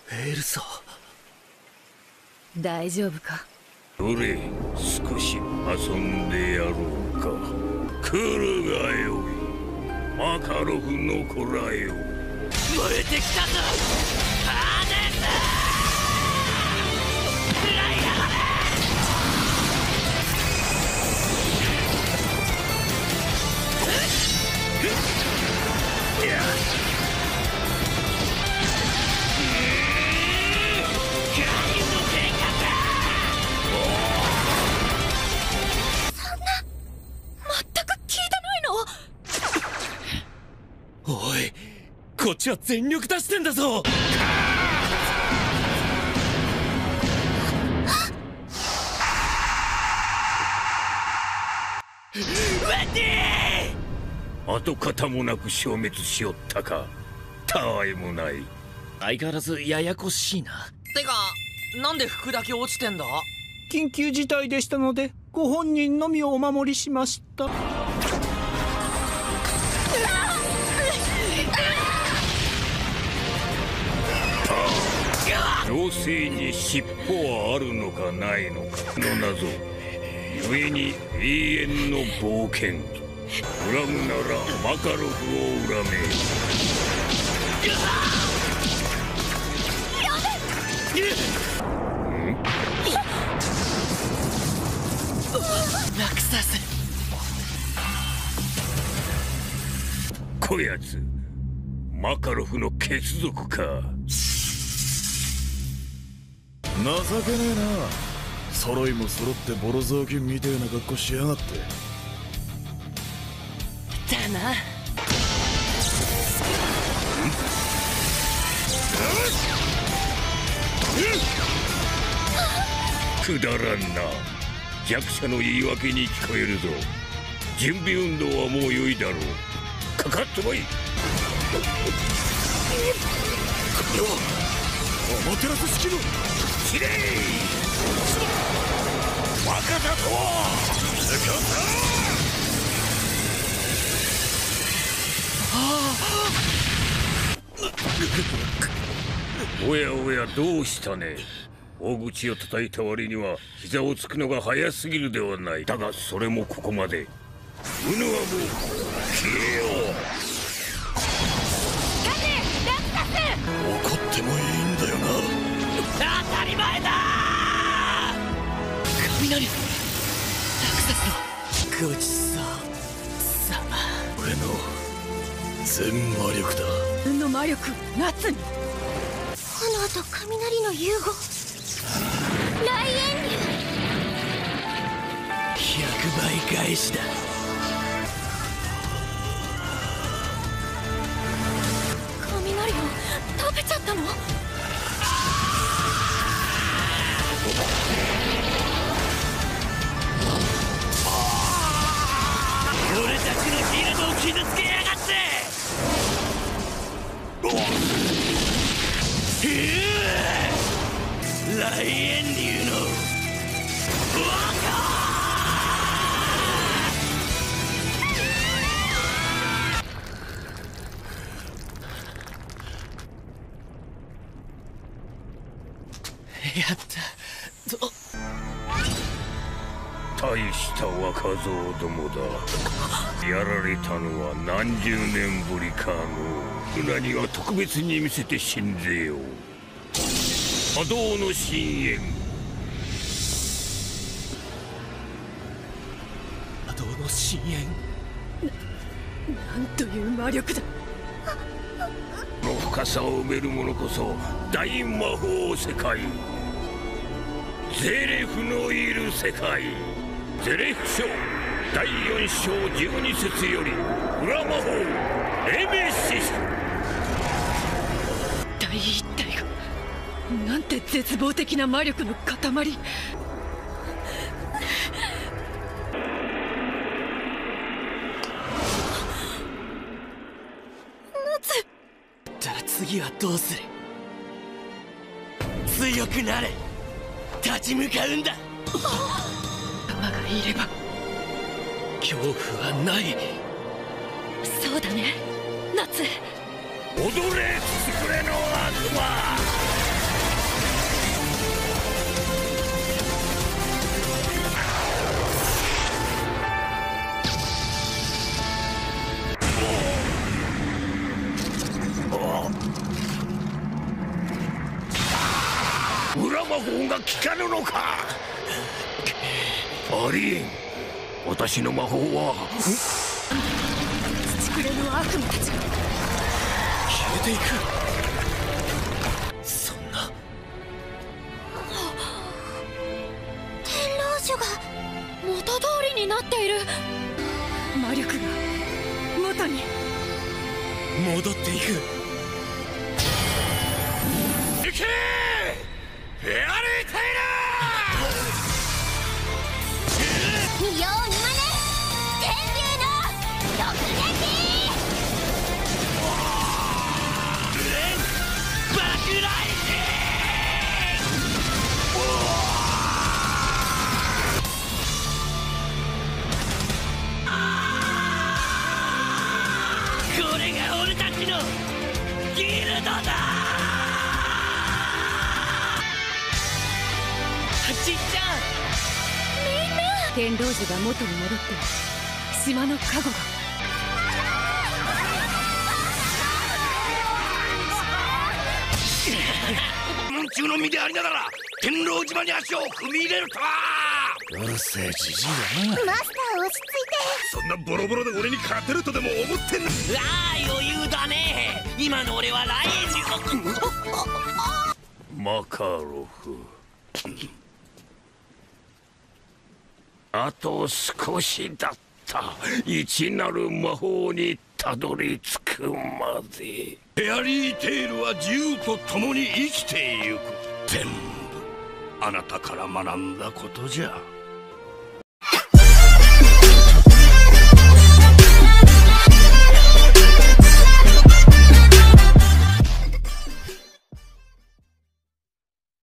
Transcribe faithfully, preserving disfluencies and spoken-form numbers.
エルサ、 大丈夫か。 どれ少し遊んでやろうか。来るがよい、マカロフの子らよ。 燃えてきたぞハーネス。食らいやがれ。おい、こっちは全力出してんだぞ。ウェンディ！ 跡形もなく消滅しよったか。たわいもない。 相変わらずややこしいな。てか、なんで服だけ落ちてんだ？ 緊急事態でしたのでご本人のみをお守りしました。 妖精に尻尾はあるのかないのかの謎、故に永遠の冒険。恨むならマカロフを恨め。 ラクサス、 こやつマカロフの血族か。 情けねえな。揃いも揃ってボロ雑巾みてえな格好しやがって。 だな。 くだらんな。弱者の言い訳に聞こえるぞ。準備運動はもう良いだろう。かかってこい。これはアマテラス式のきれい若さとはスカサー。おやおや、どうしたね。大口を叩いた割には膝をつくのが早すぎるではない。だがそれもここまで。ウヌはもう消えよう。 怒ってもいいんだよな。 当たり前だ。雷、ラクサスのごちそうさま。 俺の全魔力だ。 運の魔力、夏に炎と雷の融合、雷炎流。 ひゃくばい返しだ。 雷を食べちゃったの？ 俺たちのフィールドを傷つけやがって。雷炎流のやったと。 大した若造どもだ。やられたのは何十年ぶりかの。ルナには特別に見せて死んでよ。波動の深淵。 波動の深淵。 なんという魔力だ。 この深さを埋める者こそ大魔法世界、ゼレフのいる世界。ゼレフ書だいよん章じゅうに節より裏魔法エメシス。 第一体がなんて絶望的な魔力の塊。 だったら次はどうする。強くなれ。立ち向かうんだ。 玉がいれば恐怖はない。 そうだね、夏。 踊れつくれの悪魔。 魔法が効かぬのか。ありえん。私の魔法は土くれの悪魔たちが消えていく。そんな。 天老女が元通りになっている。魔力が元に戻っていく。 行けフェアリーテイ見よう見まね天竜の毒撃。 爆雷これが俺たちのギルドだ。ちっちゃん、 天老女が元に戻って島の加護が。 文中の身でありながら天老島に足を踏み入れるとは。 うるせえじじいだな。 マスター落ち着いて。 そんなボロボロで俺に勝てるとでも思ってんの。 ああ余裕だね。今の俺はライジマカロフ。あと少しだった。いちなる魔法にたどり着くまで。フェアリーテイルは自由と共に生きてゆく。全部あなたから学んだことじゃ。